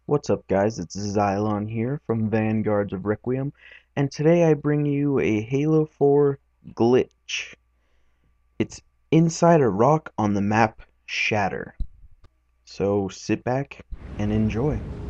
What's up, guys? It's Zylon here from Vanguards of Requiem, and today I bring you a Halo 4 glitch. It's inside a rock on the map Shatter. So sit back and enjoy.